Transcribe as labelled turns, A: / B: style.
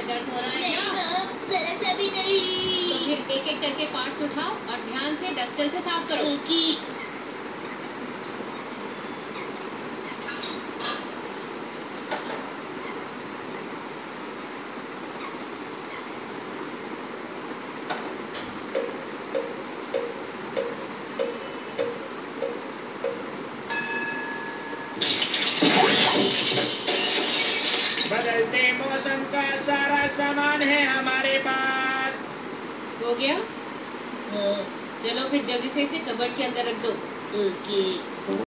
A: दर्द हो रहा है क्या?
B: जरा सा भी नहीं।
A: तो फिर एक एक करके पार्ट्स उठाओ और ध्यान से डस्टर से साफ करो।
C: बदलते मौसम का सारा सामान है हमारे पास।
A: हो गया? चलो फिर जल्दी से इसे कबर्ड के अंदर रख दो।
B: ओके।